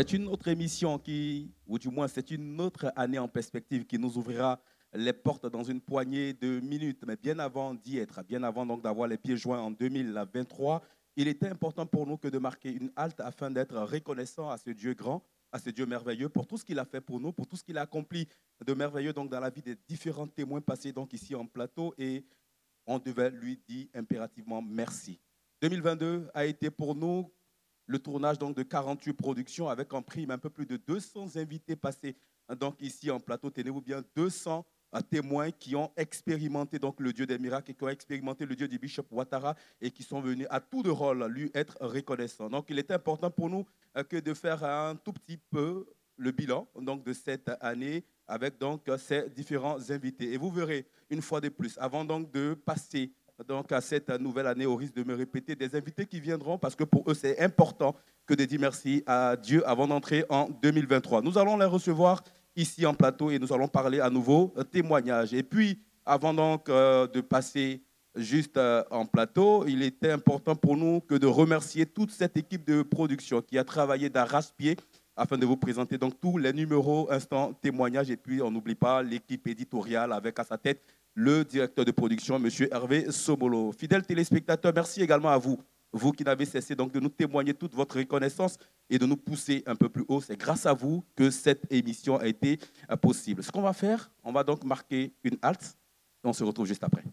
c'est une autre émission ou du moins c'est une autre année en perspective qui nous ouvrira les portes dans une poignée de minutes. Mais bien avant d'y être, bien avant donc d'avoir les pieds joints en 2023, il était important pour nous que de marquer une halte afin d'être reconnaissant à ce Dieu grand, à ce Dieu merveilleux pour tout ce qu'il a fait pour nous, pour tout ce qu'il a accompli de merveilleux donc dans la vie des différents témoins passés donc ici en plateau, et on devait lui dire impérativement merci. 2022 a été pour nous le tournage donc de 48 productions avec en prime un peu plus de 200 invités passés donc ici en plateau. Tenez-vous bien, 200 témoins qui ont expérimenté donc le Dieu des miracles et qui ont expérimenté le Dieu du Bishop Ouattara et qui sont venus à tout de rôle lui être reconnaissants. Donc il est important pour nous que de faire un tout petit peu le bilan donc de cette année avec donc ces différents invités. Et vous verrez une fois de plus, avant donc de passer donc à cette nouvelle année, au risque de me répéter, des invités qui viendront parce que pour eux, c'est important que de dire merci à Dieu avant d'entrer en 2023. Nous allons les recevoir ici en plateau et nous allons parler à nouveau témoignage. Et puis, avant donc de passer juste en plateau, il était important pour nous que de remercier toute cette équipe de production qui a travaillé d'arrache-pied afin de vous présenter donc tous les numéros instant témoignage. Et puis, on n'oublie pas l'équipe éditoriale avec à sa tête le directeur de production, M. Hervé Sobolo. Fidèles téléspectateurs, merci également à vous, vous qui n'avez cessé donc de nous témoigner toute votre reconnaissance et de nous pousser un peu plus haut. C'est grâce à vous que cette émission a été possible. Ce qu'on va faire, on va donc marquer une halte et on se retrouve juste après.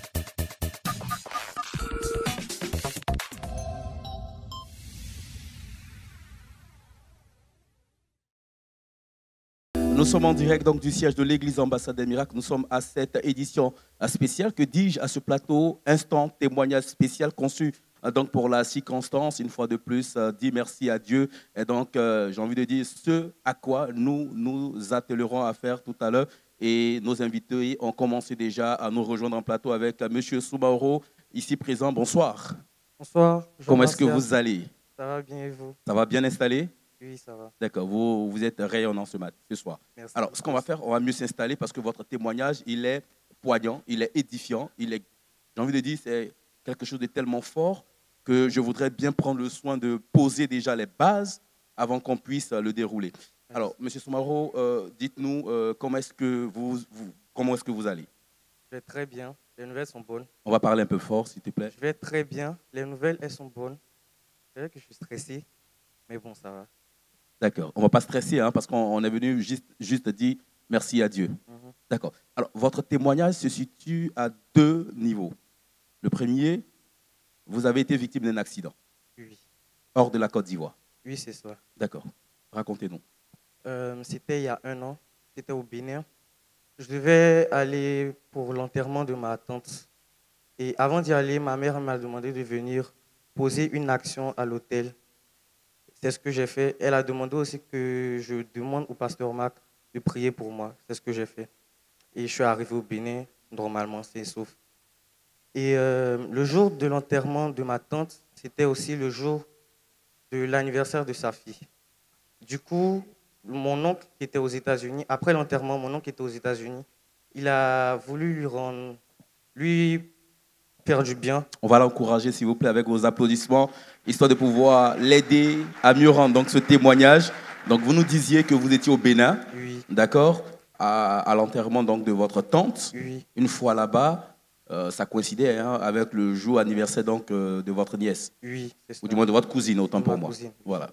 Nous sommes en direct donc, du siège de l'Église Ambassade des Miracles. Nous sommes à cette édition spéciale, que dis-je, à ce plateau instant témoignage spécial conçu donc pour la circonstance. Une fois de plus, dit merci à Dieu. Et donc, j'ai envie de dire ce à quoi nous nous attellerons à faire tout à l'heure. Et nos invités ont commencé déjà à nous rejoindre en plateau avec M. Soumaoro, ici présent. Bonsoir. Bonsoir. Comment est-ce que vous allez? Ça va bien et vous? Ça va bien installé? Oui, ça va. D'accord, vous êtes rayonnant ce soir. Merci. Alors, ce qu'on va faire, on va mieux s'installer parce que votre témoignage, il est poignant, il est édifiant, j'ai envie de dire, c'est quelque chose de tellement fort que je voudrais bien prendre le soin de poser déjà les bases avant qu'on puisse le dérouler. Merci. Alors, M. Soumaro, dites-nous comment est-ce que vous allez? Je vais très bien, les nouvelles sont bonnes. On va parler un peu fort, s'il te plaît. Je vais très bien, les nouvelles, elles sont bonnes. C'est vrai que je suis stressé, mais bon, ça va. D'accord. On ne va pas stresser parce qu'on est venu juste dire merci à Dieu. D'accord. Alors, votre témoignage se situe à deux niveaux. Le premier, vous avez été victime d'un accident. Oui. Hors de la Côte d'Ivoire. Oui, c'est ça. D'accord. Racontez-nous. C'était il y a 1 an. C'était au Bénin. Je devais aller pour l'enterrement de ma tante. Et avant d'y aller, ma mère m'a demandé de venir poser une action à l'hôtel. C'est ce que j'ai fait. Elle a demandé aussi que je demande au pasteur Marc de prier pour moi. C'est ce que j'ai fait. Et je suis arrivé au Bénin, normalement, c'est sauf. Et le jour de l'enterrement de ma tante, c'était aussi le jour de l'anniversaire de sa fille. Du coup, mon oncle qui était aux États-Unis, après l'enterrement, mon oncle qui était aux États-Unis, il a voulu lui faire du bien. On va l'encourager, s'il vous plaît, avec vos applaudissements, histoire de pouvoir l'aider à mieux rendre donc, ce témoignage. Donc, vous nous disiez que vous étiez au Bénin, oui. D'accord, à l'enterrement donc, de votre tante. Oui. Une fois là-bas, ça coïncidait avec le jour anniversaire donc, de votre nièce. Oui, c'est ça. Ou du moins de votre cousine, autant pour moi. Cousine. Voilà.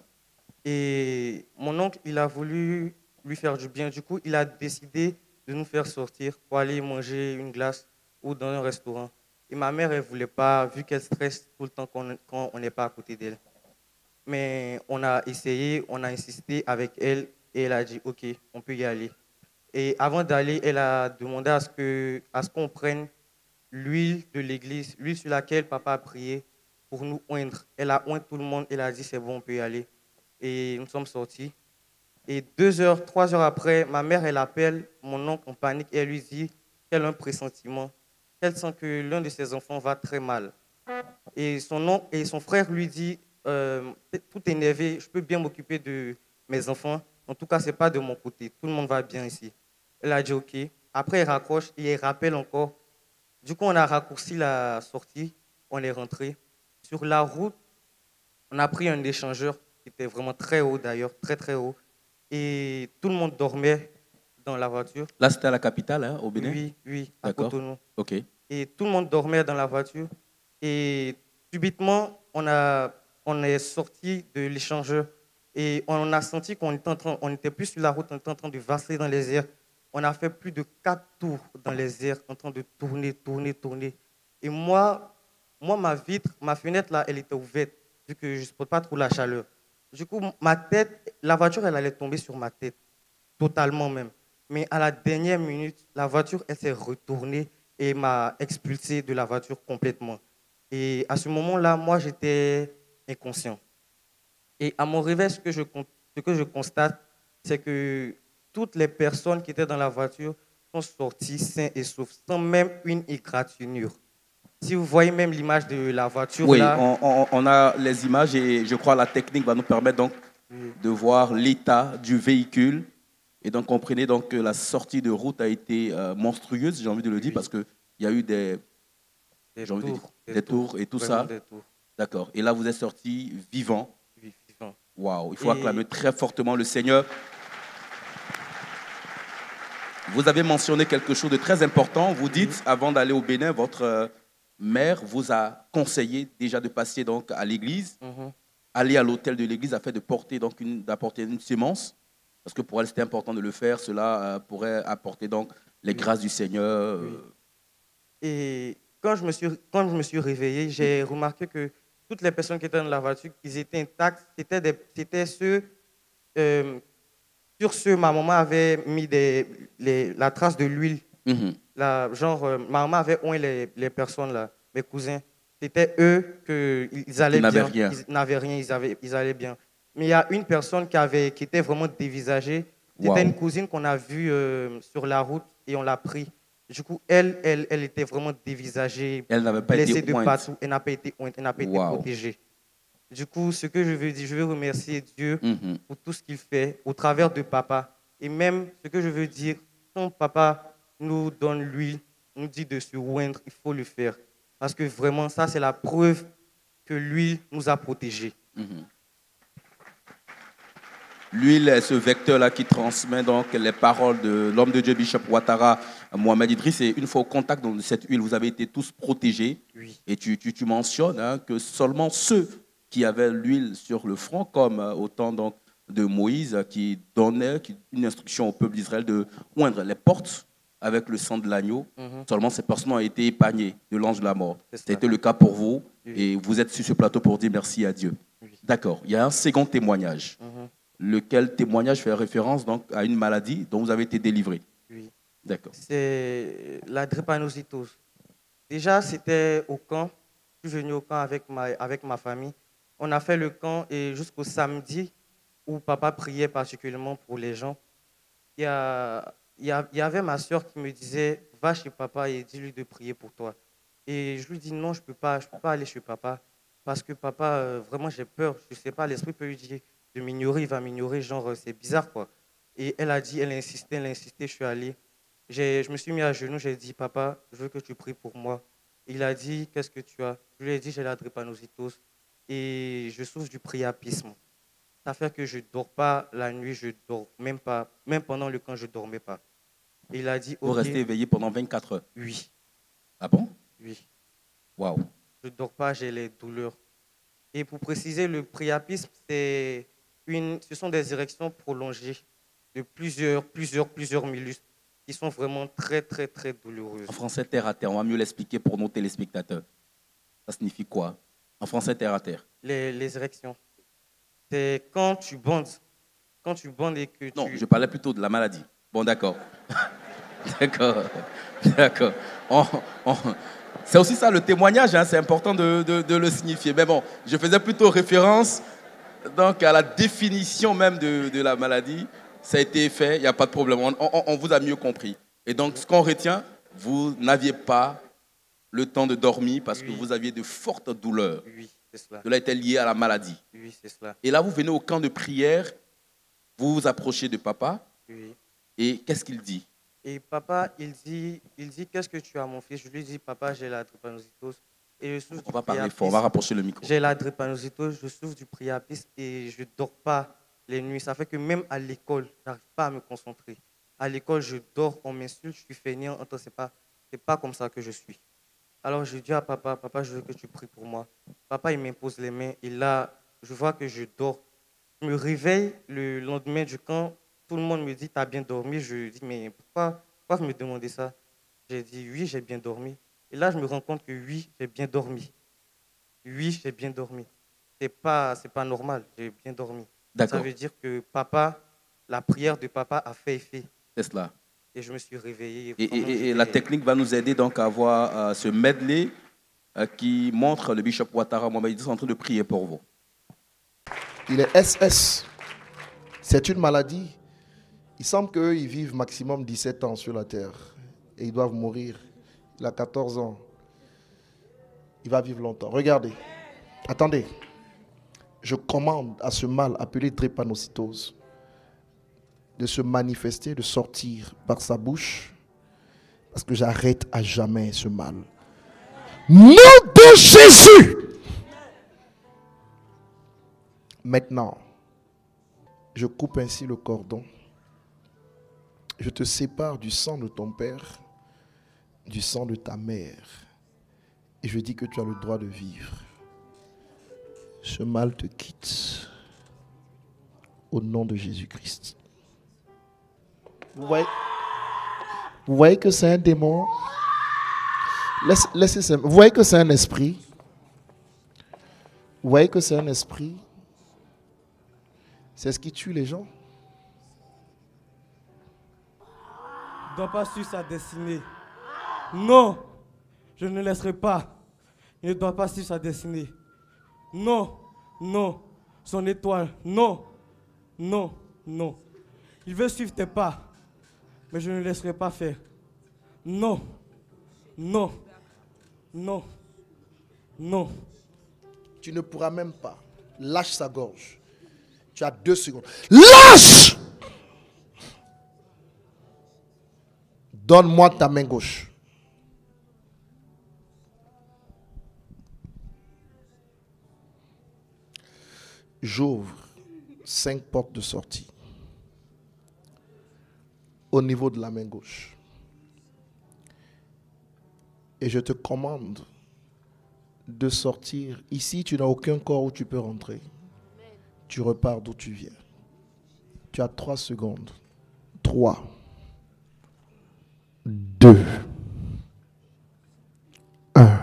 Et mon oncle, il a voulu lui faire du bien. Du coup, il a décidé de nous faire sortir pour aller manger une glace ou dans un restaurant. Et ma mère, elle ne voulait pas, vu qu'elle stresse tout le temps quand on n'est pas à côté d'elle. Mais on a essayé, on a insisté avec elle et elle a dit « Ok, on peut y aller ». Et avant d'aller, elle a demandé à ce qu'on prenne l'huile de l'église, l'huile sur laquelle papa a prié pour nous oindre. Elle a oint tout le monde, elle a dit « C'est bon, on peut y aller ». Et nous sommes sortis. Et 2 heures, 3 heures après, ma mère, elle appelle mon oncle en panique et elle lui dit qu'elle a un pressentiment. Elle sent que l'un de ses enfants va très mal. Et son frère lui dit, tout énervé, je peux bien m'occuper de mes enfants. En tout cas, ce n'est pas de mon côté. Tout le monde va bien ici. Elle a dit OK. Après, elle raccroche et elle rappelle encore. Du coup, on a raccourci la sortie. On est rentré. Sur la route, on a pris un échangeur qui était vraiment très haut d'ailleurs, très très haut. Et tout le monde dormait dans la voiture. Là, c'était à la capitale, hein, au Bénin? Oui, oui, à D'accord. Cotonou. OK. Et tout le monde dormait dans la voiture. Et subitement, on est sorti de l'échangeur et on a senti qu'on était on n'était plus sur la route, on était en train de vasser dans les airs. On a fait plus de 4 tours dans les airs, en train de tourner, tourner, tourner. Et moi, ma fenêtre là, elle était ouverte, vu que je ne supporte pas trop la chaleur. Du coup, ma tête, la voiture, elle allait tomber sur ma tête, totalement même. Mais à la dernière minute, la voiture, elle s'est retournée et m'a expulsé de la voiture complètement. Et à ce moment-là, moi, j'étais inconscient. Et à mon réveil, ce que je constate, c'est que toutes les personnes qui étaient dans la voiture sont sorties sains et saufs, sans même une égratignure. Si vous voyez même l'image de la voiture Oui, là, on a les images et je crois que la technique va nous permettre donc oui, de voir l'état du véhicule. Et donc, comprenez donc que la sortie de route a été monstrueuse, j'ai envie de le dire, oui, parce qu'il y a eu des j'ai envie de dire, tours, des tours et tout vraiment ça. des tours, D'accord. Et là, vous êtes sorti vivant. oui, vivants. Waouh, il faut acclamer Et très fortement le Seigneur. Vous avez mentionné quelque chose de très important. Vous oui, dites, avant d'aller au Bénin, votre mère vous a conseillé déjà de passer donc à l'église, mhm, aller à l'hôtel de l'église afin de porter donc d'apporter une sémence, parce que pour elle c'était important de le faire. Cela pourrait apporter donc les oui, grâces du Seigneur. oui. Et quand je me suis réveillé, j'ai remarqué que toutes les personnes qui étaient dans la voiture, ils étaient intacts. C'était ceux, euh, sur ceux, ma maman avait mis la trace de l'huile. Mhm. Genre, ma maman avait oint les personnes là, mes cousins. C'était eux qu'ils Qui allaient n'avait bien. rien. Ils n'avaient rien, ils allaient bien. Mais il y a une personne qui était vraiment dévisagée. C'était une Waouh. cousine qu'on a vue sur la route et on l'a pris. Du coup, elle était vraiment dévisagée, Elle n'avait pas été blessée de ointe. partout. Elle n'a pas été ointe, elle n'a pas été Waouh. protégée. Du coup, ce que je veux dire, je veux remercier Dieu Mhm. pour tout ce qu'il fait au travers de papa. Et même ce que je veux dire, quand papa nous donne l'huile, nous dit de se oindre, il faut le faire. Parce que vraiment, ça, c'est la preuve que l'huile nous a protégés. Mhm. L'huile est ce vecteur-là qui transmet donc les paroles de l'homme de Dieu, Bishop Ouattara, Mohamed Idriss. Et une fois au contact de cette huile, vous avez été tous protégés. Oui, Et tu mentionnes hein, que seulement ceux qui avaient l'huile sur le front, comme au temps donc, de Moïse, qui donnait une instruction au peuple d'Israël de oindre les portes avec le sang de l'agneau, mhm, seulement ces personnes ont été épargnées de l'ange de la mort. c'est Ça a cela. été le cas pour vous. Oui, Et vous êtes sur ce plateau pour dire merci à Dieu. oui, D'accord. Il y a un second témoignage, mhm, lequel témoignage fait référence donc à une maladie dont vous avez été délivré. oui. D'accord. C'est la drépanocytose. Déjà, c'était au camp. Je suis venu au camp avec ma famille. On a fait le camp et jusqu'au samedi où papa priait particulièrement pour les gens, il y avait ma soeur qui me disait, va chez papa et dis-lui de prier pour toi. Et je lui dis, non, je peux pas aller chez papa parce que papa, vraiment, j'ai peur. Je ne sais pas, l'esprit peut lui dire de m'ignorer, il va m'ignorer, genre, c'est bizarre, quoi. Et elle a dit, elle a insisté, je suis allé. Je me suis mis à genoux, j'ai dit, papa, je veux que tu pries pour moi. Il a dit, qu'est-ce que tu as? Je lui ai dit, j'ai la drépanocytose et je souffre du priapisme. Ça fait que je ne dors pas la nuit, je dors même pas, même pendant le camp, je ne dormais pas. Et il a dit, Vous OK, restez éveillé pendant 24 heures. oui, Ah bon? oui, Waouh. je ne dors pas, j'ai les douleurs. Et pour préciser, le priapisme, ce sont des érections prolongées de plusieurs millistes qui sont vraiment très, très, très En douloureuses. français, terre à terre, on va mieux l'expliquer pour nos téléspectateurs. Ça signifie quoi? En français, terre à terre. Les érections, c'est quand tu bandes et que Non, tu... je parlais plutôt de la maladie. Bon, d'accord. D'accord. D'accord. On- on- C'est aussi ça le témoignage, hein, c'est important de le signifier. Mais bon, je faisais plutôt référence donc, à la définition même de la maladie. Ça a été fait, il n'y a pas de problème. On vous a mieux compris. Et donc, ce qu'on retient, vous n'aviez pas le temps de dormir parce que Oui, vous aviez de fortes douleurs. oui, c'est cela. Cela était lié à la maladie. Oui, c'est cela. Et là, vous venez au camp de prière, vous vous approchez de papa, Oui. et qu'est-ce qu'il dit? Et papa, il dit, qu'est-ce que tu as, mon fils? Je lui dis, papa, j'ai la drépanocytose. et je souffre On du va parler fort, on priapisme. va rapprocher le micro. J'ai la drépanocytose, je souffre du priapisme et je ne dors pas les nuits. Ça fait que même à l'école, je n'arrive pas à me concentrer. À l'école, je dors, on m'insulte, je suis fainéant. C'est pas comme ça que je suis. Alors je dis à papa, papa, je veux que tu pries pour moi. Papa, il m'impose les mains et là, je vois que je dors. Je me réveille le lendemain du camp, tout le monde me dit, tu as bien dormi. Je dis, mais pourquoi vous me demandez ça? J'ai dit, oui, j'ai bien dormi. Et là, je me rends compte que oui, j'ai bien dormi. Oui, j'ai bien dormi. C'est pas normal, j'ai bien dormi. Ça D'accord, veut dire que papa, la prière de papa a fait effet. c'est cela. Et je me suis réveillé. Et, Vraiment, et la technique va nous aider donc à avoir ce medley qui montre le bishop Ouattara Mohamed Idriss en train de prier pour vous. Il est SS. C'est une maladie. Il semble qu'eux, ils vivent maximum 17 ans sur la terre. Et ils doivent mourir. Il a 14 ans. Il va vivre longtemps. Regardez. Attendez. Je commande à ce mal appelé drépanocytose de se manifester, de sortir par sa bouche. Parce que j'arrête à jamais ce mal. Nom de Jésus! Maintenant, je coupe ainsi le cordon. Je te sépare du sang de ton père, du sang de ta mère. Et je dis que tu as le droit de vivre. Ce mal te quitte. Au nom de Jésus-Christ. Vous voyez que c'est un démon? Laissez, vous voyez que c'est un esprit? Vous voyez que c'est un esprit? C'est ce qui tue les gens. Ne doit pas suivre sa destinée. Non, je ne laisserai pas. Il ne doit pas suivre sa destinée. Non, non, son étoile. Non, non, non. Il veut suivre tes pas, mais je ne le laisserai pas faire. Non, non, non, non. Tu ne pourras même pas. Lâche sa gorge. Tu as 2 secondes. Lâche! Donne-moi ta main gauche. J'ouvre 5 portes de sortie au niveau de la main gauche. Et je te commande de sortir. Ici, tu n'as aucun corps où tu peux rentrer. Tu repars d'où tu viens. Tu as 3 secondes. 3, 2, 1.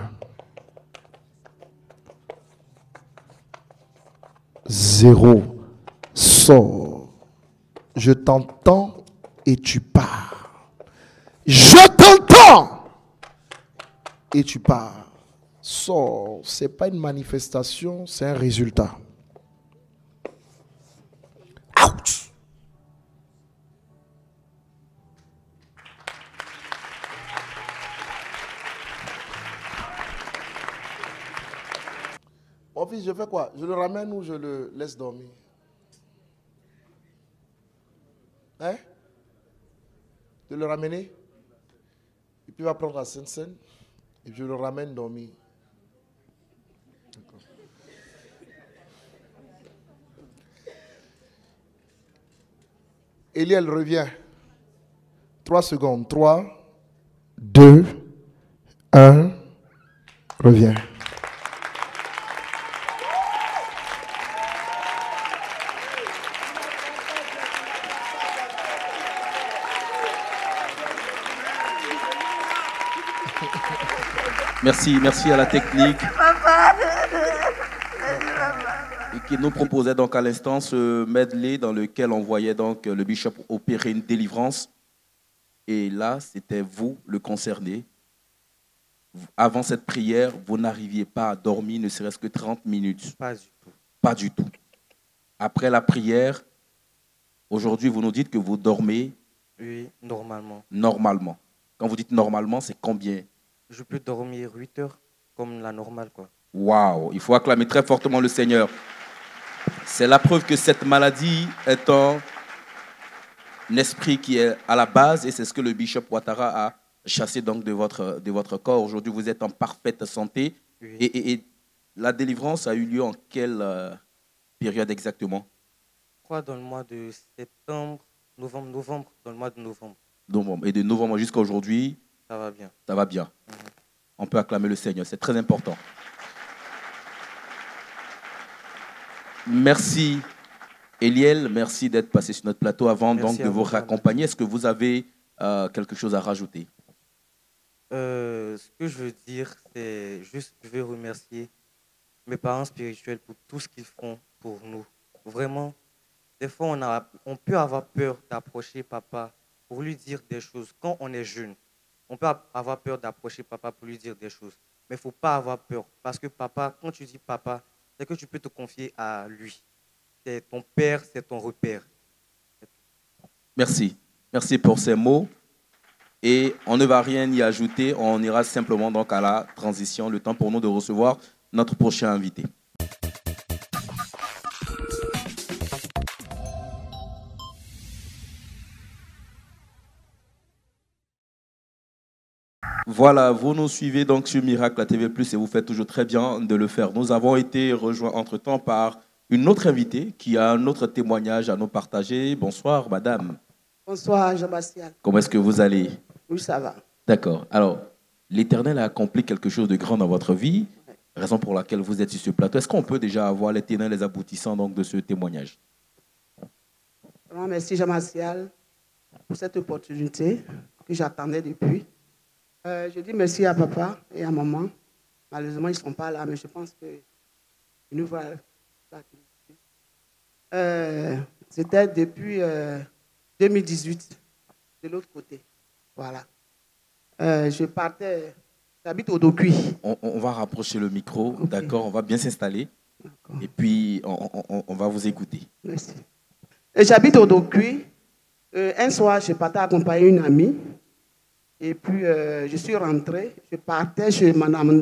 0. Sors. Je t'entends et tu pars. Je t'entends et tu pars. Sors. Ce n'est pas une manifestation, c'est un résultat. Out. Mon fils, je fais quoi? Je le ramène ou je le laisse dormir? Hein? De le ramener? Et puis il va prendre la Sainte-Seine et je le ramène dormir. D'accord. Eliel revient. 3 secondes. 3, 2, 1. Reviens. Merci à la technique et qui nous proposait donc à l'instant ce medley dans lequel on voyait donc le bishop opérer une délivrance. Et là, c'était vous, le concerné. Avant cette prière, vous n'arriviez pas à dormir ne serait-ce que 30 minutes. Pas du tout. Pas du tout. Après la prière, aujourd'hui, vous nous dites que vous dormez Oui, normalement. normalement. Quand vous dites normalement, c'est combien? Je peux dormir 8 heures comme la normale, quoi. Waouh, il faut acclamer très fortement le Seigneur. C'est la preuve que cette maladie est un esprit qui est à la base et c'est ce que le bishop Ouattara a chassé donc de votre corps. Aujourd'hui, vous êtes en parfaite santé Oui. Et la délivrance a eu lieu en quelle période exactement? Je crois dans le mois de septembre, novembre, dans le mois de novembre. Novembre. Et de novembre jusqu'à aujourd'hui, Ça va bien. ça va bien. On peut acclamer le Seigneur, c'est très important. Merci Eliel, merci d'être passé sur notre plateau avant Merci donc de à vous vous, raccompagner. Est-ce que vous avez quelque chose à rajouter? Ce que je veux dire, c'est juste, je veux remercier mes parents spirituels pour tout ce qu'ils font pour nous. Vraiment, des fois, on peut avoir peur d'approcher papa pour lui dire des choses. Quand on est jeune, on peut avoir peur d'approcher papa pour lui dire des choses. Mais il ne faut pas avoir peur. Parce que papa, quand tu dis papa, c'est que tu peux te confier à lui. C'est ton père, c'est ton repère. Merci. Merci pour ces mots. Et on ne va rien y ajouter. On ira simplement donc à la transition. Le temps pour nous de recevoir notre prochain invité. Voilà, vous nous suivez donc sur Miracle à TV+, et vous faites toujours très bien de le faire. Nous avons été rejoints entre-temps par une autre invitée qui a un autre témoignage à nous partager. Bonsoir, madame. Bonsoir, Jean-Bastien. Comment est-ce que vous allez? Oui, ça va. D'accord. Alors, l'Éternel a accompli quelque chose de grand dans votre vie, raison pour laquelle vous êtes sur ce plateau. Est-ce qu'on peut déjà avoir les tenants et les aboutissants donc, de ce témoignage? Vraiment, merci, Jean-Bastien, pour cette opportunité que j'attendais depuis. Je dis merci à papa et à maman. Malheureusement, ils ne sont pas là, mais je pense qu'ils nous voient. C'était depuis 2018, de l'autre côté. Voilà. Je partais, j'habite au Dokuy. On va rapprocher le micro, Okay. d'accord? On va bien s'installer et puis on va vous écouter. Merci. Et j'habite au Dokuy. Un soir, je partais accompagner une amie. Et puis, je suis rentré. Je partais chez Madame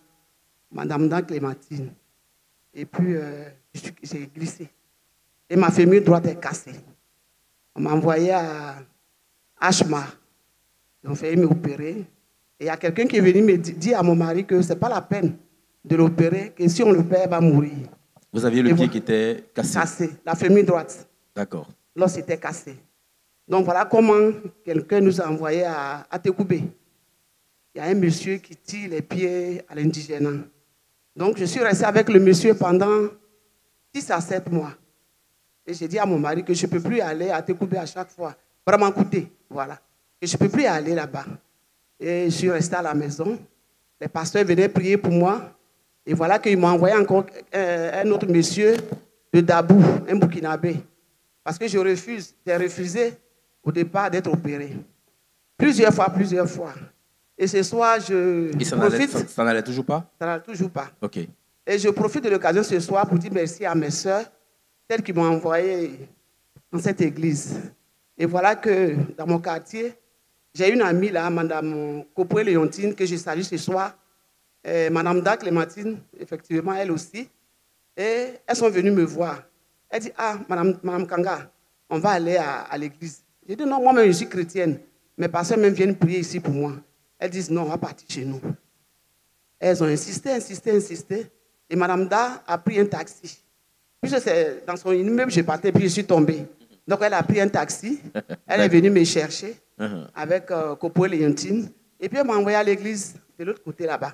Da Clémentine. Et puis, j'ai glissé. Et ma fémur droite est cassée. On m'a envoyé à Ashma. Ils ont fait m'opérer. Et il y a quelqu'un qui est venu me dire à mon mari que ce n'est pas la peine de l'opérer, que si on le perd, il va mourir. Vous aviez le pied qui était cassé? Cassé, la fémur droite. D'accord. L'os était cassé. Donc voilà comment quelqu'un nous a envoyé à Tekoubé. Il y a un monsieur qui tire les pieds à l'indigène. Donc je suis resté avec le monsieur pendant 6 à 7 mois. Et j'ai dit à mon mari que je ne peux plus aller à Tekoubé à chaque fois. Vraiment coûter, voilà. Et je ne peux plus aller là-bas. Et je suis resté à la maison. Les pasteurs venaient prier pour moi. Et voilà qu'ils m'ont envoyé encore un autre monsieur de Dabou, un Burkinabé. Parce que j'ai refusé au départ d'être opéré. Plusieurs fois. Et ce soir, je profite... Ça n'allait toujours pas? Ça n'allait toujours pas. Ok. Et je profite de l'occasion ce soir pour dire merci à mes soeurs, celles qui m'ont envoyé dans cette église. Et voilà que dans mon quartier, j'ai une amie là, Madame Kopoué Léontine, que je salue ce soir. Et Madame Da Clémentine, effectivement, elle aussi. Et elles sont venues me voir. Elle dit, ah, Madame Kanga, on va aller à l'église. J'ai dit, non, moi-même, je suis chrétienne. Mes pasteurs même viennent prier ici pour moi. Elles disent, non, on va partir chez nous. Elles ont insisté. Et Madame Da a pris un taxi. Puis c'est dans son immeuble, je partais, puis je suis tombée. Donc elle a pris un taxi. Elle est venue me chercher avec Kopoué Léontine. Et puis elle m'a envoyé à l'église de l'autre côté là-bas.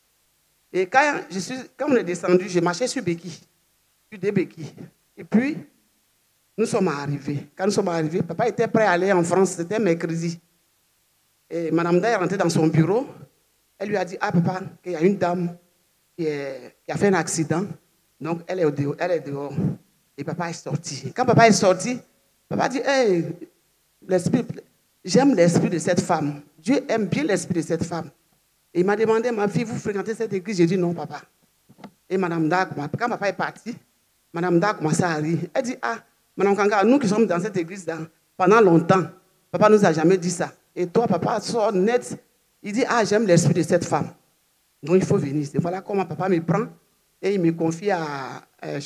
Et quand on est descendu, j'ai marché sur béquilles, sur des béquilles. Et puis, nous sommes arrivés. Quand nous sommes arrivés, papa était prêt à aller en France, c'était mercredi. Et Madame Da est rentrée dans son bureau. Elle lui a dit, ah papa, qu'il y a une dame qui a fait un accident. Donc elle est dehors. Et papa est sorti. Quand papa est sorti, papa dit, hey, j'aime l'esprit de cette femme. Dieu aime bien l'esprit de cette femme. Et il m'a demandé, ma fille, vous fréquentez cette église? J'ai dit non, papa. Et Madame Da, quand papa est parti, Madame Da a commencé à rire. Elle dit, ah, Madame Kanga, nous qui sommes dans cette église-là, pendant longtemps, papa ne nous a jamais dit ça. Et toi, papa, sort net, il dit, ah, j'aime l'esprit de cette femme. Donc il faut venir. Et voilà comment papa me prend et il me confie à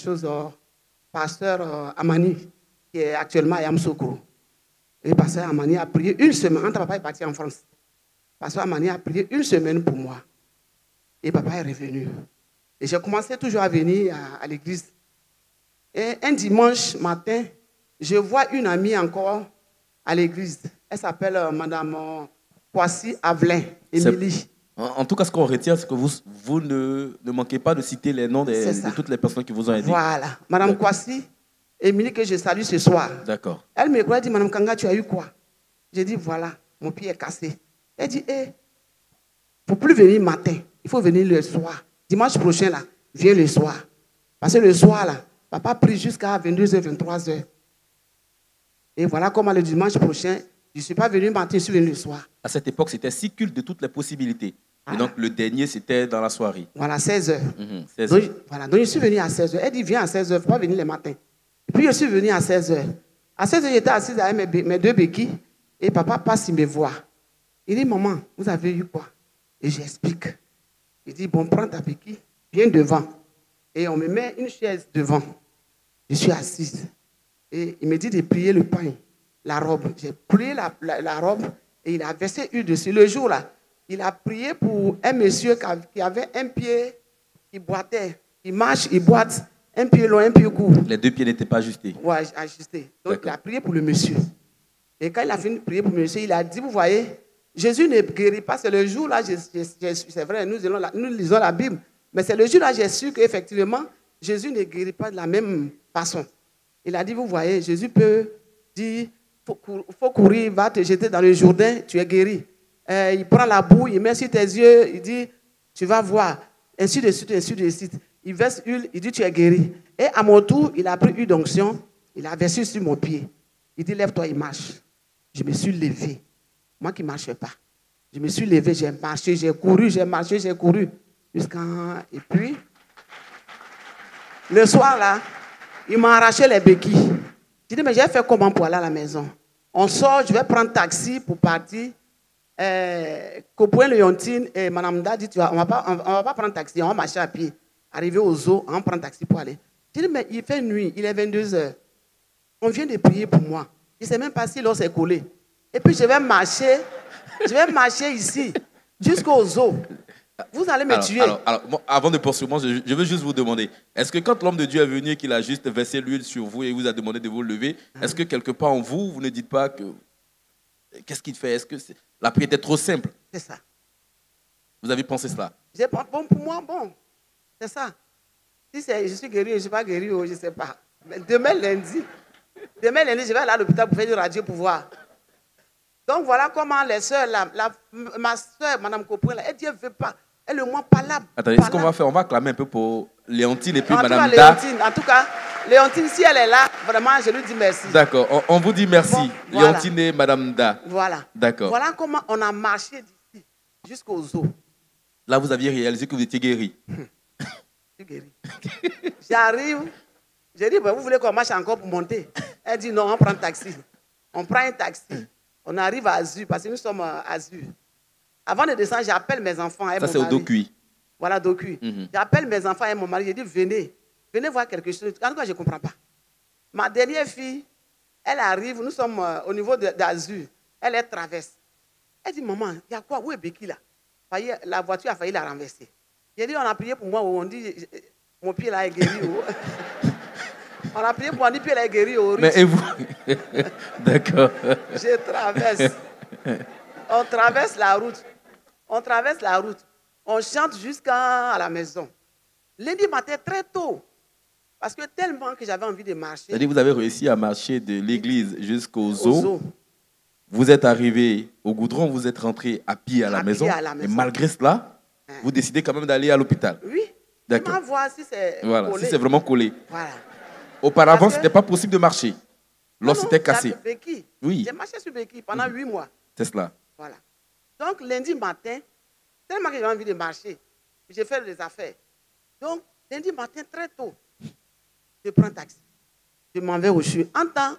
pasteur Amani, qui est actuellement à Yamsoukro. Et pasteur Amani a prié une semaine, quand papa est parti en France. Pasteur Amani a prié une semaine pour moi. Et papa est revenu. Et j'ai commencé toujours à venir à l'église. Et un dimanche matin, je vois une amie encore à l'église. Elle s'appelle Madame Kwasi Avelin, Émilie. En tout cas, ce qu'on retient, c'est que vous ne manquez pas de citer les noms de toutes les personnes qui vous ont aidé. Voilà. Madame Kwasi, Émilie, que je salue ce soir. D'accord. Elle me dit, Madame Kanga, tu as eu quoi? J'ai dit, voilà, mon pied est cassé. Elle dit, il ne faut plus venir matin, il faut venir le soir. Dimanche prochain, là, viens le soir. Parce que le soir, là, papa prie jusqu'à 22h, 23h. Et voilà comment le dimanche prochain, je ne suis pas venu matin, je suis venu le soir. À cette époque, c'était 6 cultes de toutes les possibilités. Et donc, le dernier, c'était dans la soirée. Voilà, 16h. 16h. Donc, voilà, donc, je suis venu à 16h. Elle dit, viens à 16h, il ne faut pas venir le matin. Et puis, je suis venu à 16h. À 16h, j'étais assise avec mes 2 béquilles. Et papa passe, il me voit. Il dit, maman, vous avez eu quoi? Et j'explique. Il dit, bon, prends ta béquille, viens devant. Et on me met une chaise devant. Je suis assise. Et il me dit de prier le pain, la robe. J'ai prié la robe et il a versé huile dessus. Le jour-là, il a prié pour un monsieur qui avait un pied qui boitait. Il marche, il boite, un pied long, un pied court. Les 2 pieds n'étaient pas ajustés. Oui, ajustés. Donc il a prié pour le monsieur. Et quand il a fini de prier pour le monsieur, il a dit, vous voyez, Jésus ne guérit pas. C'est le jour-là, c'est vrai, nous lisons la Bible. Mais c'est le jour-là, j'ai su qu'effectivement, Jésus ne guérit pas de la même façon. Il a dit, vous voyez, Jésus peut dire, faut courir, va te jeter dans le Jourdain, tu es guéri. Il prend la boue, il met sur tes yeux, il dit, tu vas voir. Ainsi de suite, ainsi de suite. Il verse huile, il dit, tu es guéri. Et à mon tour, il a pris une onction, il a versé sur mon pied. Il dit, lève-toi, il marche. Je me suis levé. Moi qui ne marchais pas. Je me suis levé, j'ai marché, j'ai couru, j'ai marché, j'ai couru. Et puis, le soir là, il m'a arraché les béquilles. Je dis, mais j'ai fait comment pour aller à la maison? On sort, je vais prendre taxi pour partir. Copoin Leontine et Madame Da dit, on va pas prendre taxi, on va marcher à pied. Arrivé aux eaux, on prend taxi pour aller. Je dis, mais il fait nuit, il est 22h. On vient de prier pour moi. Il ne sait même pas si l'eau s'est collée. Et puis je vais marcher ici, jusqu'aux eaux. Vous allez me tuer. Bon, avant de poursuivre, je veux juste vous demander, est-ce que quand l'homme de Dieu est venu et qu'il a juste versé l'huile sur vous et vous a demandé de vous lever, est-ce que quelque part en vous, vous ne dites pas que... Qu'est-ce qu'il fait? Est-ce que la prière était trop simple? C'est ça. Vous avez pensé cela? Bon, pour moi, bon. C'est ça. Si je suis guéri, je ne suis pas guéri, je ne sais pas. Mais demain lundi, je vais aller à l'hôpital pour faire une radio pour voir. Donc voilà comment les soeurs, ma soeur, Mme Coprin, elle dit, elle ne veut pas. Elle est le moins palable. Attendez, ce qu'on va faire, on va clamer un peu pour Léontine et puis Mme Da. Léontine, en tout cas, Léontine, si elle est là, vraiment, je lui dis merci. D'accord, on vous dit merci. Bon, voilà. Léontine et Mme Da. Voilà. D'accord. Voilà comment on a marché d'ici jusqu'aux eaux. Là, vous aviez réalisé que vous étiez guéri. Je suis guéri. J'arrive, j'ai dit, vous voulez qu'on marche encore pour monter? Elle dit, non, on prend un taxi. On prend un taxi. On arrive à Azur, parce que nous sommes à Azur. Avant de descendre, j'appelle mes enfants et mon mari. Ça, c'est au Dokuy. Voilà, Dokuy. J'appelle mes enfants et mon mari. J'ai dit, venez voir quelque chose. En tout cas, je ne comprends pas. Ma dernière fille, elle arrive, nous sommes au niveau d'Azur. Elle traverse. Elle dit, maman, il y a quoi? Où est Becky là? La voiture a failli la renverser. J'ai dit, on a prié pour moi. On dit, mon pied là est guéri. On a prié pour moi, mon pied là est guéri. Mais et vous? D'accord. Je traverse. On traverse la route. On traverse la route. On chante jusqu'à la maison. Lundi matin, très tôt. Parce que tellement que j'avais envie de marcher. C'est-à-dire que vous avez réussi à marcher de l'église jusqu'aux eaux. Vous êtes arrivé au goudron, vous êtes rentré à pied à la maison. Et malgré cela, vous décidez quand même d'aller à l'hôpital. Oui. D'accord. Voir si c'est collé. Si c'est vraiment collé. Voilà. Auparavant, ce n'était pas possible de marcher. L'os était cassé. Oui. J'ai marché sur béquille pendant 8 mois. C'est cela. Voilà. Donc, lundi matin, tellement que j'avais envie de marcher, j'ai fait des affaires. Donc, lundi matin, très tôt, je prends un taxi. Je m'en vais au CHU. En temps,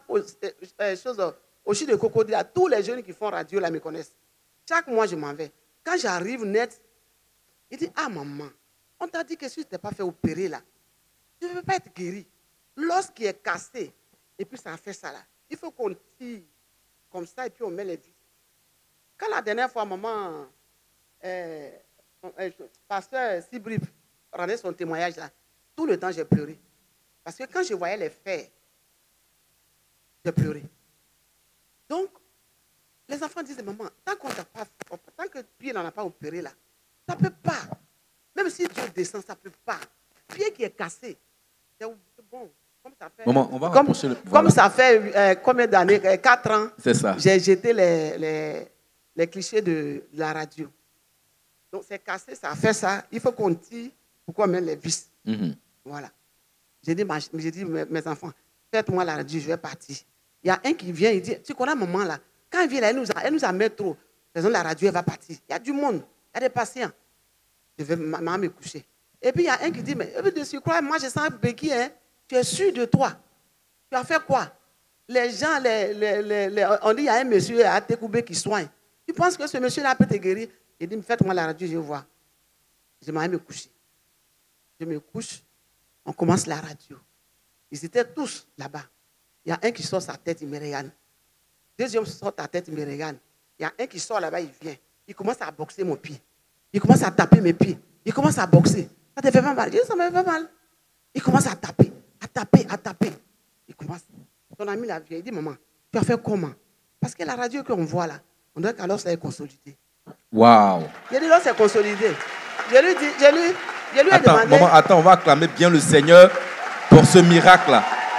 au CHU de Cocodrilo, tous les jeunes qui font radio là me connaissent. Chaque mois, je m'en vais. Quand j'arrive net, il dit, ah maman, on t'a dit que si tu n'étais pas fait opérer là, tu ne veux pas être guéri. L'os qui est cassé, et puis ça a fait ça là. Il faut qu'on tire comme ça et puis on met les vis. Quand la dernière fois, maman, pasteur Sibrip rendait son témoignage là, tout le temps j'ai pleuré. Parce que quand je voyais les faits, j'ai pleuré. Donc, les enfants disent, maman, tant que pied n'en a pas opéré là, ça ne peut pas. Même si Dieu descend, ça ne peut pas. Pied qui est cassé, c'est bon. Comme ça fait, maman, on va rapprocher le... Comme ça fait combien d'années? 4 ans. C'est ça. J'ai jeté les clichés de la radio. Donc c'est cassé, ça fait ça. Il faut qu'on tire pour qu'on mette les vis. Voilà. J'ai dit, mes enfants, faites-moi la radio, je vais partir. Il y a un qui vient, il dit, tu connais maman là, quand elle vient là, elle nous amène trop. Raison de la radio, elle va partir. Il y a du monde, il y a des patients. Je vais maman me coucher. Et puis il y a un qui dit, mais de surcroît, moi je sens béquille, hein. Tu es sûr de toi. Tu as fait quoi? Les gens, on dit, il y a un monsieur à Tekoubé qui soigne. Tu penses que ce monsieur-là peut te guérir? Il dit, faites-moi la radio, je vois. Je m'en vais me coucher. Je me couche, on commence la radio. Ils étaient tous là-bas. Il y a un qui sort sa tête, il me regarde. Deuxième sort ta tête, il me regarde. Il y a un qui sort là-bas, il vient. Il commence à boxer mon pied. Il commence à taper mes pieds. Il commence à boxer. Ça te fait pas mal? Je dis, ça me fait pas mal. Il commence à taper, à taper, à taper. Il commence. Ton ami la vient, il dit, maman, tu as fait comment? Parce que la radio qu'on voit là, on dirait qu'alors ça est consolidé. Waouh! J'ai dit, là, c'est consolidé. Je lui ai demandé. Maman, attends, on va acclamer bien le Seigneur pour ce miracle-là.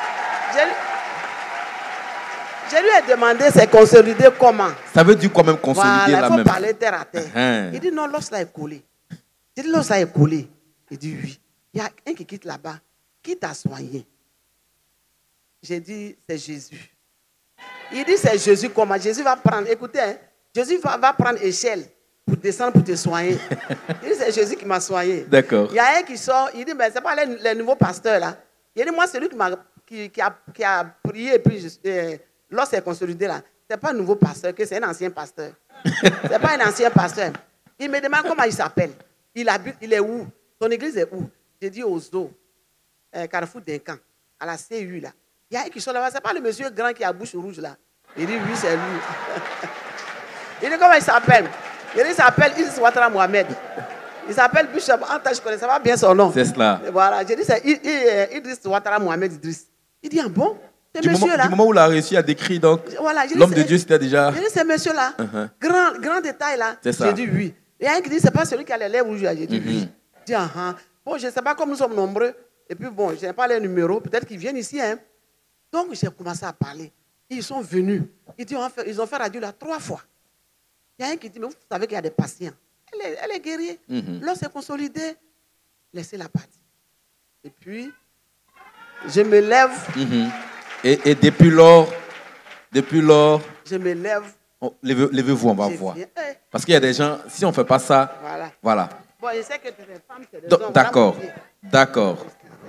Je lui ai demandé, c'est consolidé comment? Ça veut dire quand même consolider voilà, la même. Il faut parler terre à terre. Il dit, non, l'os là est collé. J'ai dit, l'os là est collé. Il dit, oui. Il y a un qui quitte là-bas. Qui t'a soigné? J'ai dit, c'est Jésus. Il dit, c'est Jésus comment? Jésus va prendre, écoutez, hein, Jésus va prendre échelle pour descendre pour te soigner. Il dit, c'est Jésus qui m'a soigné. D'accord. Il y a un qui sort, il dit, mais ce n'est pas les nouveaux pasteurs là. Il dit, moi, c'est lui qui a prié et puis l'os est consolidé là. Ce n'est pas un nouveau pasteur, c'est un ancien pasteur. Ce n'est pas un ancien pasteur. Il me demande comment il s'appelle. Il habite, il est où? Son église est où? J'ai dit aux eaux, Carrefour d'Incan, à la CU là. Il y a un qui sort là-bas, ce n'est pas le monsieur grand qui a bouche rouge là. Il dit, oui, c'est lui. Il dit, comment il s'appelle? Il dit, il s'appelle Idriss Ouattara Mohamed. Il s'appelle Bishop Anta, je connais, ça va bien son nom. C'est cela. Et voilà, j'ai dit, c'est Idriss Ouattara Mohamed Idriss. Il dit, ah bon? Du moment où il a réussi à décrire, donc, voilà, l'homme de Dieu, c'était déjà... J'ai dit, c'est monsieur-là, grand détail là. C'est ça. J'ai dit, oui. Il y a un qui dit, c'est pas celui qui a les lèvres rouges. J'ai dit, oui. J'ai dit, ah. Bon, je ne sais pas, comme nous sommes nombreux, et puis bon, je n'ai pas les numéros, peut-être qu'ils viennent ici. Hein. Donc, j'ai commencé à parler. Ils sont venus. Ils ont fait radio là 3 fois. Il y a un qui dit, mais vous savez qu'il y a des patients. Elle est guérie. L'os est consolidé. Laissez-la partir. Et puis, je me lève. Et depuis lors, je me lève. Levez-vous, on va voir. Parce qu'il y a des gens, si on ne fait pas ça, voilà. Bon, je sais que c'est des femmes, c'est des hommes. D'accord, d'accord.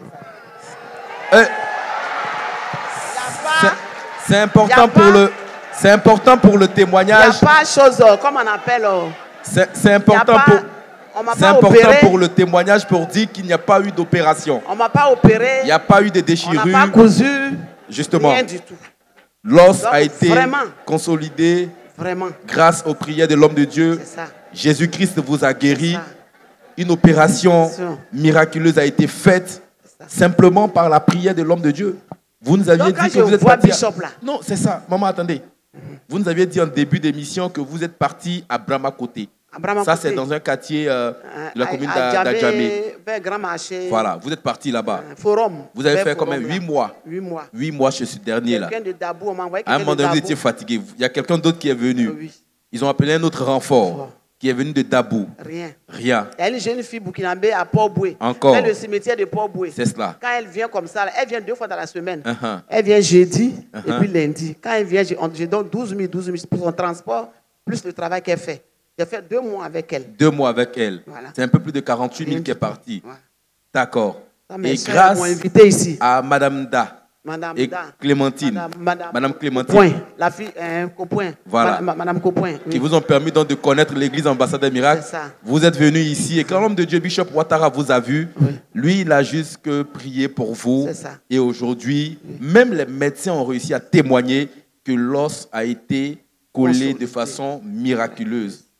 C'est important pour le témoignage. Il n'y a pas de chose, comme on appelle. C'est important pour le témoignage pour dire qu'il n'y a pas eu d'opération. On ne m'a pas opéré. Il n'y a pas eu de déchirure. On n'a pas cousu. Justement. Rien du tout. L'os a été consolidé grâce aux prières de l'homme de Dieu. Jésus-Christ vous a guéri. Une opération miraculeuse a été faite simplement par la prière de l'homme de Dieu. Vous nous aviez dit que vous êtes parti. Non, c'est ça. Maman, attendez. Vous nous aviez dit en début d'émission que vous êtes parti à Bramacoté. Ça, c'est dans un quartier de la commune d'Adjamé. Voilà, vous êtes parti là-bas. Forum. Vous avez fait quand même 8 mois. 8 mois chez ce dernier-là. À un moment donné, vous étiez fatigué. Il y a quelqu'un d'autre qui est venu. Ils ont appelé un autre renfort qui est venu de Dabou. Rien. Il y a une jeune fille burkinabé à Port-Boué. Encore. Elle est le cimetière de Port-Boué. C'est cela. Quand elle vient comme ça, elle vient 2 fois dans la semaine. Elle vient jeudi et puis lundi. Quand elle vient, je donne 12 000 pour son transport, plus le travail qu'elle fait. J'ai fait 2 mois avec elle. 2 mois avec elle. Voilà. C'est un peu plus de 48 000 qui est parti. Voilà. D'accord. Et grâce ici. À Madame Da. Madame et Da. Clémentine. Madame Clémentine. Copoin. La fille, Copoin. Voilà. Madame Copoin. Oui. Qui vous ont permis donc de connaître l'église Ambassade des Miracles. C'est ça. Vous êtes venu ici et quand l'homme de Dieu, Bishop Ouattara, vous a vu, lui, il a juste que prié pour vous. C'est ça. Et aujourd'hui, même les médecins ont réussi à témoigner que l'os a été collé de façon miraculeuse.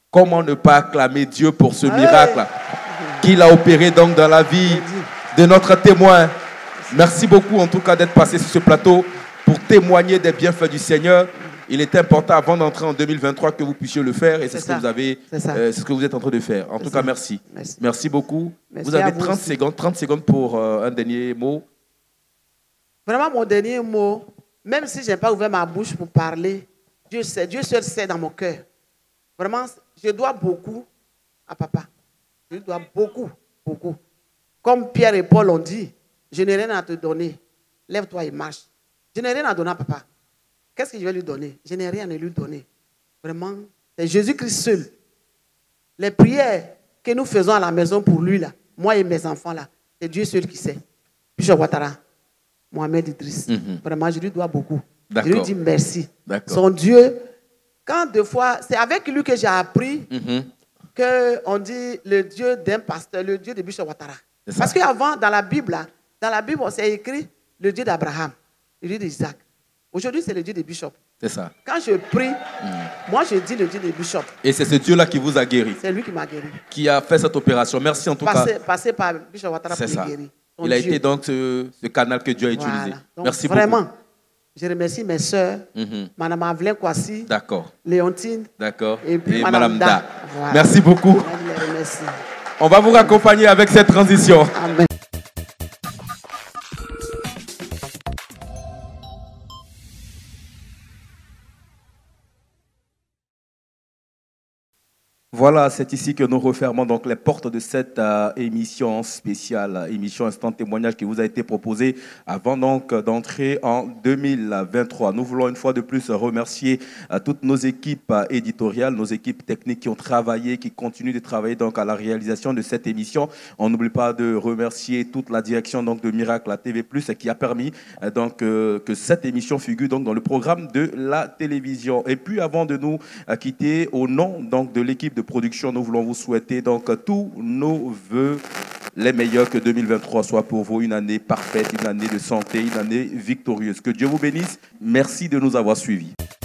Comment ne pas acclamer Dieu pour ce miracle qu'il a opéré donc dans la vie de notre témoin. Merci beaucoup en tout cas d'être passé sur ce plateau pour témoigner des bienfaits du Seigneur. Il est important avant d'entrer en 2023 que vous puissiez le faire et c'est ce que vous avez, c'est ce que vous êtes en train de faire. En tout cas, merci. Merci beaucoup. Vous avez 30 secondes pour un dernier mot. Vraiment, mon dernier mot, même si je n'ai pas ouvert ma bouche pour parler, Dieu sait, Dieu seul sait dans mon cœur. Vraiment, je dois beaucoup à papa. Je dois beaucoup, beaucoup. Comme Pierre et Paul ont dit, je n'ai rien à te donner. Lève-toi et marche. Je n'ai rien à donner à papa. Qu'est-ce que je vais lui donner? Je n'ai rien à lui donner. Vraiment, c'est Jésus-Christ seul. Les prières que nous faisons à la maison pour lui, là, moi et mes enfants, là, c'est Dieu seul qui sait. Bishop Ouattara, Mohamed Idriss, vraiment, je lui dois beaucoup. Je lui dis merci. Son Dieu, quand deux fois, c'est avec lui que j'ai appris qu'on dit le Dieu d'un pasteur, le Dieu de Bishop Ouattara. Parce qu'avant, dans la Bible, on s'est écrit le Dieu d'Abraham, le Dieu d'Isaac. Aujourd'hui, c'est le Dieu des Bishop. C'est ça. Quand je prie, moi, je dis le Dieu des Bishop. Et c'est ce Dieu-là qui vous a guéri. C'est lui qui m'a guéri. Qui a fait cette opération. Merci en tout cas. Passé par Bishop Ouattara pour le guérir. Il a été donc ce canal que Dieu a utilisé. Donc, merci vraiment, beaucoup. Je remercie mes sœurs, Mme Avelin Kwasi, Léontine, et puis Mme Da. Voilà. Merci beaucoup. On va vous raccompagner avec cette transition. Amen. Voilà, c'est ici que nous refermons donc les portes de cette émission spéciale, émission Instant Témoignage qui vous a été proposée avant donc d'entrer en 2023. Nous voulons une fois de plus remercier toutes nos équipes éditoriales, nos équipes techniques qui ont travaillé, qui continuent de travailler donc à la réalisation de cette émission. On n'oublie pas de remercier toute la direction donc de Miracle à TV+, qui a permis donc que cette émission figure donc dans le programme de la télévision. Et puis avant de nous quitter, au nom donc de l'équipe de production, nous voulons vous souhaiter donc tous nos vœux les meilleurs, que 2023 soit pour vous une année parfaite, une année de santé, une année victorieuse. Que Dieu vous bénisse. Merci de nous avoir suivis.